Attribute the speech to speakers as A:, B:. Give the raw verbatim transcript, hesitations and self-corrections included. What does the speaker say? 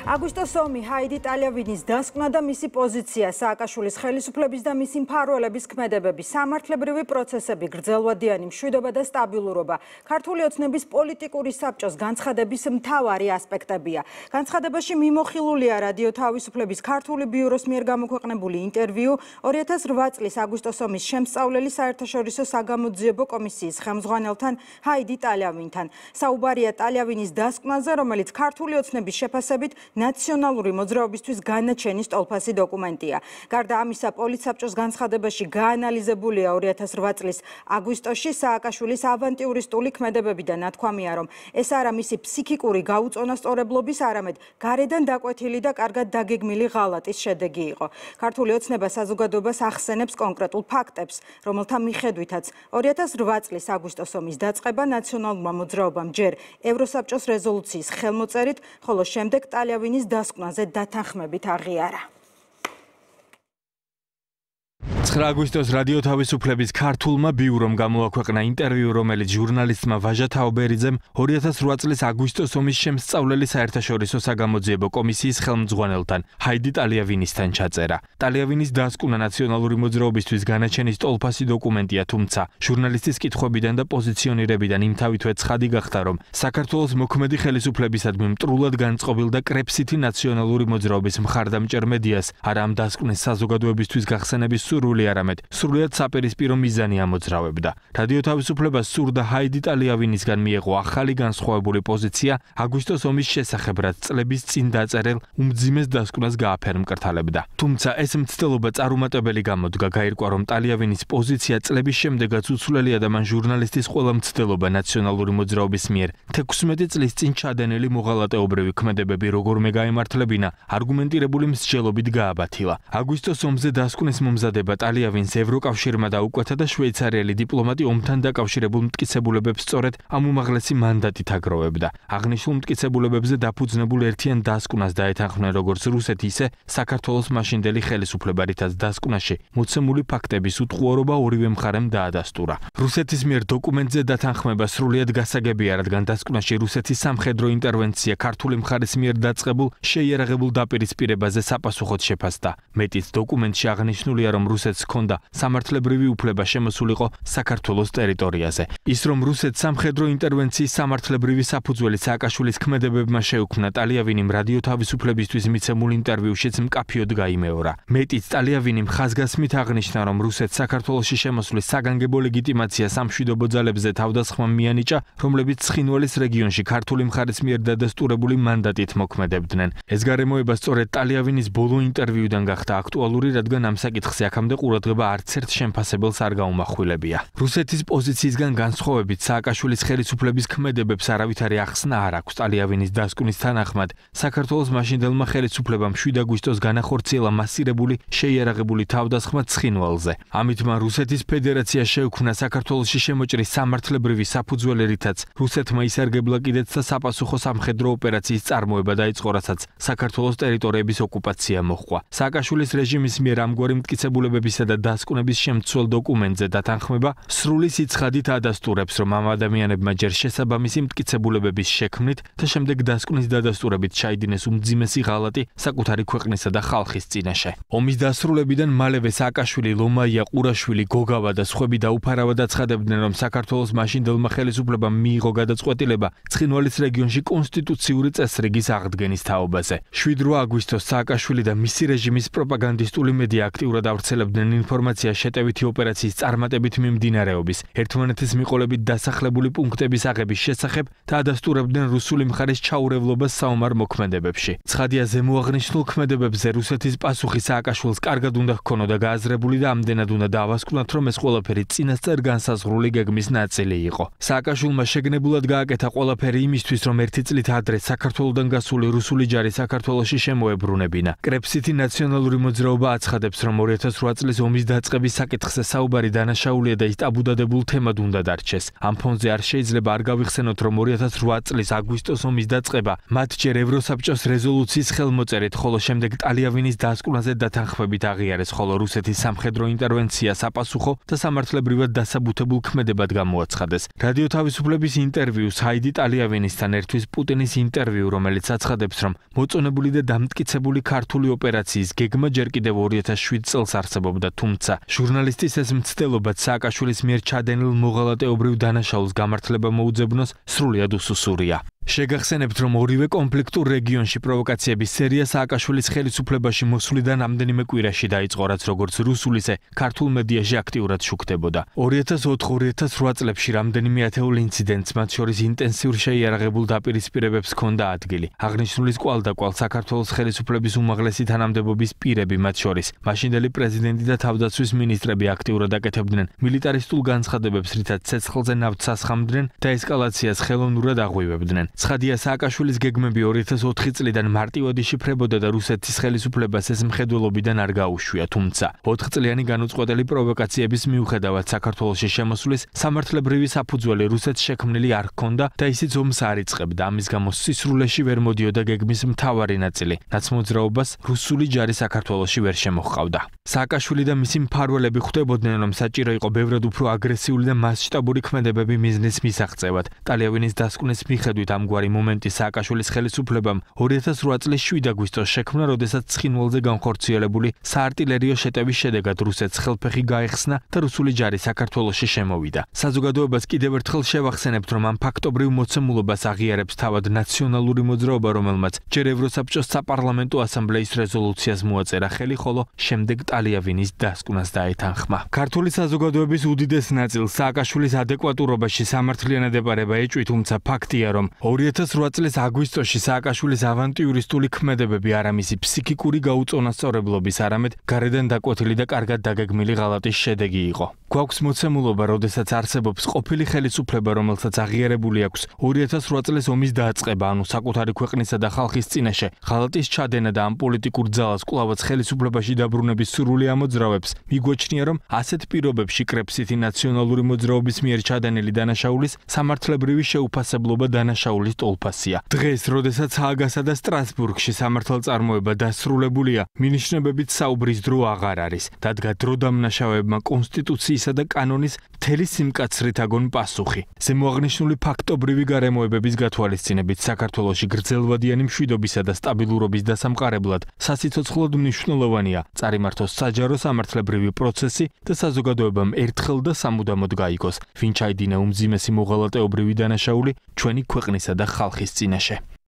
A: აგვისტოს ომი ჰაიდი ტალიავინის დასკვნა და მისი პოზიცია, სააკაშვილის ხელისუფლების და მისი მფარველების ქმედებები, სამართლებრივი პროცესები, გრძელვადიანი მშვიდობა და სტაბილურობა, ქართული ოცნების პოლიტიკური საბჭოს განცხადების მთავარი ასპექტებია. განცხადებაში მიმოხილულია რადიო თავისუფლების ქართული ბიუროს მიერ გამოქვეყნებული ინტერვიუ ორი ათას რვა წლის აგვისტოს ომის შემსწავლელი საერთაშორისო საგამოძიებო კომისიის ხელმძღვანელთან ჰაიდი ტალიავინთან. საუბარია ტალიავინის დასკვნაზე, რომელიც ქართული ოცნების შეფასებით ნაციონალური მოძრაობისთვის განაჩენის ტოლფასი დოკუმენტია. გარდა ამისა, პოლიტსაბჭოს განცხადებაში გაანალიზებულია ორი ათას რვა წლის აგვისტოში სააკაშვილის ავანტიურისტული ქმედებები და ნათქვამია, რომ ეს არა მისი ფსიქიკური გაუწონასწორებლობის, არამედ გარედან დაკვეთილი და კარგად დაგეგმილი ღალატის შედეგი იყო. ქართული ოცნება საზოგადოებას ახსენებს კონკრეტულ ფაქტებს, რომელთა მიხედვითაც ორი ათას რვა წლის აგვისტოს ომის დაწყება ნაციონალურმა მოძრაობამ ჯერ ევროსაბჭოს რეზოლუციის ხელმოწერით, ხოლო შემდეგ ტალიავინის დასკვნაზე დათანხმებით აღიარა.
B: ცხრა აგვისტოს რადიო თავისუფლების ქართულმა ბიურომ გამოაქვეყნა ინტერვიუ, რომელიც ჟურნალისტმა ვაჟა თაობერიძემ ორი ათას რვა წლის აგვისტოს ომის შემსწავლელი საერთაშორისო საგამოძიებო კომისიის ხელმძღვანელთან ჰაიდი ტალიავინისთან ჩაწერა. ტალიავინის დასკვნა ნაციონალური მოძრაობისთვის განაჩენის ტოლფასი დოკუმენტია, თუმცა ჟურნალისტის კითხვებიდან და პოზიციონირებიდან იმთავითვე ცხადი გახდა, რომ საქართველოს მოქმედი ხელისუფლებისადმი მტრულად განწყობილ და კრეფსითი ნაციონალური მოძრაობის მხარდამჭერ მედიას არა ამ დასკვნის საზოგადოებისთვის გახსენების სურვილი არამედ სრულიად საპირისპირო მიზანი ამოძრავებდა. რადიო თავისუფლებას სურდა ჰაიდი ტალიავინისგან მიეღო ახალი განსხვავებული პოზიცია აგვისტოს ომის შესახებ, რაც წლების წინ დაწერილ უმძიმეს დასკვნას გააფერმკრთალებდა. თუმცა ეს მცდელობა წარუმატებელი გამოდგა. გაირკვა, რომ ტალიავინის პოზიცია წლების შემდეგაც უცვლელია და მან ჟურნალისტის ყველა მცდელობა ნაციონალური მოძრაობის მიერ თექვსმეტი წლის წინ ჩადენილი მოღალატეობრივი ქმედებები როგორმე გაემართლებინა, არგუმენტირებული მსჯელობით გააბათილა. აგვისტოს ომზე დასკვნის მომზადება ტალიავინს ევროკავშირმა დაუკვეთა და შვეიცარიელი დიპლომატი ომთან დაკავშირებულ მტკიცებულებებს სწორედ ამ უმაღლესი მანდატით აგროვებდა. აღნიშნულ მტკიცებულებებზე დაფუძნებულ ერთიან დასკვნას დაეთანხმნენ როგორც რუსეთი, ისე საქართველოს მაშინდელი ხელისუფლება, რითაც დასკვნაში მოცემული ფაქტების უტყუარობა ორივე მხარემ დაადასტურა. რუსეთის მიერ დოკუმენტზე დათანხმება სრულიად გასაგებია, რადგან დასკვნაში რუსეთის სამხედრო ინტერვენცია ქართული მხარის მიერ დაწყებულ შეიარაღებულ დაპირისპირებაზე საპასუხოდ შეფასდა. მეტიც დოკუმენტში აღნიშნულია, რომ რუსეთს ჰქონდა სამართლებრივი უფლება შემოსულიყო საქართველოს ტერიტორიაზე. ის, რომ რუსეთს სამხედრო ინტერვენციის სამართლებრივი საფუძველი სააკაშვილის ქმედებებმა შეუქმნა, ტალიავინიმ რადიო თავისუფლებისთვის მიცემულ ინტერვიუშიც მკაფიოდ გაიმეორა. მეტიც ტალიავინიმ ხაზგასმით აღნიშნა, რომ რუსეთს საქართველოში შემოსვლის საგანგებო ლეგიტიმაცია სამშვიდობო ძალებზე თავდასხმამ მიანიჭა, რომლებიც ცხინვალის რეგიონში ქართული მხარის მიერ დადასტურებული მანდატით მოქმედებდნენ. ეს გარემოება სწორედ ტალიავინის ბოლო ინტერვიუდან გახდა აქტუალური, რადგან ამ საკითხზე აქამდე ყურადღება არც ერთ შემფასებელს არ გაუმახვილებია. რუსეთის პოზიციისგან განსხვავებით სააკაშვილის ხელისუფლების ქმედებებს არავითარი ახსნა არ აქვს. ტალიავინის დასკვნის თანახმად, საქართველოს მაშინდელმა ხელისუფლებამ შვიდ აგვისტოს განახორციელა მასირებული შეიარაღებული თავდასხმა ცხინვალზე. ამით მან რუსეთის ფედერაცია შეუქმნა საქართველოში შემოჭრის სამართლებრივი საფუძველი, რითაც რუსეთმა ისარგებლა კიდეც და sapasukho სამხედრო ოპერაციის წარმოება დაიწყო, რასაც საქართველოს ტერიტორიების ოკუპაცია მოჰყვა. სააკაშვილის რეჟიმის მიერ ამგვარი მტკიცებულებებისა და დასკვნების შემცველ დოკუმენტზე დათანხმება სრული სიცხადით ადასტურებს, რომ ამ ადამიანებმა ჯერ შესაბამისი მტკიცებულებების შექმნით და შემდეგ დასკვნის დადასტურებით ჩაიდინეს უმძიმესი ღალატი საკუთარი ქვეყნისა და ხალხის წინაშე. ომის დასრულებიდან მალევე სააკაშვილი, ლომაია, ყურაშვილი, გოგავა და სხვები დაუფარავად აცხადებდნენ, რომ საქართველოს მაშინდელმა ხელისუფლებამ მიიღო გადაწყვეტილება ცხინვალის რეგიონში კონსტიტუციური წესრიგის აღდგენის თაობაზე. შვიდ რვა აგვისტოს სააკაშვილი და მისი რეჟიმის პროპაგანდისტული მედია აქტიურად ავრცელებდნენ ინფორმაციას შეტევითი ოპერაციის წარმატებით მიმდინარეობის, ერთმანეთის მიყოლებით დასახლებული პუნქტების აღების შესახებ და ადასტურებდნენ რუსული მხარის ჩაურევლობას საომარ მოქმედებებში. ცხადია, ზემოაღნიშნულ ქმედებებზე რუსეთის პასუხი სააკაშვილს კარგად უნდა ჰქონოდა გააზრებული და ამდენად უნდა დაავასკვნათ, რომ ეს ყველაფერი წინასწარ განსაზღვრული გეგმის ნაწილი იყო. სააკაშვილმა შეგნებულად გააკეთა ყველაფერი იმისთვის, რომ ერთი წლით ადრე საქართველოდან გასული რუსული ჯარი საქართველოში შემოებრუნებინა. კრეფსითი ნაციონალური მოძრაობა აცხადებს, რომ ორი ათას რვა წლის სააკაშვილის ომის დაწყების საკითხზე საუბარი დანაშაულია და ის ტაბუდადებულ თემად უნდა დარჩეს. Ამ ფონზე არ შეიძლება არ გავიხსენოთ, რომ ორი ათას რვა წლის აგვისტოს ომის დაწყება მათ ჯერ ევროსაბჭოს რეზოლუციის ხელმოწერით, ხოლო შემდეგ ტალიავინის დასკვნაზე დათანხმებით აღიარეს, ხოლო რუსეთის სამხედრო ინტერვენცია საპასუხო და სამართლებრივად დასაბუთებულ ქმედებად გამოაცხადეს. რადიო თავისუფლების ინტერვიუს ჰაიდი ტალიავინისთან ერთვის პუტინის ინტერვიუ, რომელიც აცხადებს, რომ მოწონებული და დამტკიცებული ქართული ოპერაციის გეგმა ჯერ კიდევ ორი ათას შვიდ წელს არსებობდა, თუმცა ჟურნალისტის ეს მცდელობაც სააკაშვილის მიერ ჩადენილ მოღალატეობრივ დანაშაულს გამართლება მოუძებნოს სრულიად უსუსურია. შეგახსენებთ, რომ ორივე კონფლიქტურ რეგიონში პროვოკაციების სერია სააკაშვილის ხელისუფლებაში მოსვლიდან რამდენიმე კვირაში დაიწყო, რაც როგორც რუსულ, ისე ქართულ მედიაში აქტიურად შუქდებოდა. ორი ათას ოთხ ორი ათას რვა წლებში რამდენიმე ათეულ ინციდენტს, მათ შორის ინტენსიურ შეიარაღებულ დაპირისპირებებს ჰქონდა ადგილი. აღნიშნულის კვალდაკვალ საქართველოს ხელისუფლების უმაღლესი თანამდებობის პირები, მათ შორის მაშინდელი პრეზიდენტი და თავდაცვის მინისტრები აქტიურად აკეთებდნენ მილიტარისტულ განცხადებებს, რითაც ცეცხლზე ნავთს ასხამდნენ და ესკალაციას ხელოვნურად აღვივებდნენ. ცხადია, სააკაშვილის გეგმები ორი ათას ოთხი წლიდან მარტივად იშიფრებოდა და რუსეთის ხელისუფლებას ეს მხედველობიდან არ გაუშვია, თუმცა ოთხწლიანი განუწყვეტელი პროვოკაციების მიუხედავად საქართველოში შემოსვლის სამართლებრივი საფუძველი რუსეთს შექმნილი არ ჰქონდა და ისიც ომს არ იწყებდა. ამის გამო სისრულეში ვერ მოდიოდა გეგმის მთავარი ნაწილი. ნაცმოძრაობას რუსული ჯარი საქართველოში ვერ შემოჰყავდა. სააკაშვილი და მისი მფარველები ხვდებოდნენ, რომ საჭირო იყო ბევრად უფრო აგრესიული და მასშტაბური ქმედებები მიზნის მისაღწევად. ტალიავინის დასკვნის მიხედვით ამგვარი მომენტი სააკაშვილის ხელისუფლებამ ორი ათას რვა წლის შვიდ აგვისტოს შექმნა, როდესაც ცხინვალზე განხორციელებული საარტილერიო შეტევის შედეგად რუსეთს ხელფეხი გაეხსნა და რუსული ჯარი საქართველოში შემოვიდა. საზოგადოებას კიდევ ერთხელ შევახსენებთ, რომ ამ ფაქტობრივ მოცემულობას აღიარებს თავად ნაციონალური მოძრაობა, რომელმაც ჯერ ევროსაბჭოს საპარლამენტო ასამბლეის რეზოლუციას მოაწერა ხელი, ხოლო შემდეგ ტალიავინის დასკვნას დაეთანხმა. ქართული საზოგადოების უდიდეს ნაწილს სააკაშვილის ადეკვატურობაში სამართლიანად ეპარება ეჭვი, თუმცა ფაქტია, რომ ორი ათას რვა წლის აგვისტოში სააკაშვილის ავანტიურისტული ქმედებები არა მისი ფსიქიკური გაუწონასწორებლობის, არამედ გარედან დაკვეთილი და კარგად დაგეგმილი ღალატის შედეგი იყო. გვაქვს მოცემულობა, როდესაც არსებობს ყოფილი ხელისუფლება, რომელსაც აღიარებული აქვს ორი ათას რვა წლის ომის დაწყება, ანუ საკუთარი ქვეყნისა და ხალხის წინაშე ღალატის ჩადენა და ამ პოლიტიკურ ძალას კვლავაც ხელისუფლებაში დაბრუნების სრული ამოძრავებს, მიგვაჩნია, რომ ასეთ პირობებში კრებსითი ნაციონალური მოძრაობის მიერ ჩადენილი დანაშაულის სამართლებრივი შეუფასებლობა დანაშაულის ტოლფასია. დღეს, როდესაც ჰააგასა და სტრასბურგში სამართალწარმოება დასრულებულია, მინიშნებებით საუბრის დრო აღარ არის. დადგა დრო დამნაშავეებმა კონსტიტუციისა და კანონის მთელი სიმკაცრით აგონ პასუხი. ზემოაღნიშნული ფაქტობრივი გარემოებების გათვალისწინებით საქართველოში გრძელვადიანი მშვიდობისა და სტაბილურობის დასამყარებლად სასიცოცხლოდ მნიშვნელოვანია წარიმართოს საჯარო სამართლებრივი პროცესი და საზოგადოებამ ერთხელ და სამუდამოდ გაიგოს, ვინ ჩაიდინა უმძიმესი მოღალატეობრივი დანაშაული ჩვენი ქვეყნისა და ხალხის წინაშე.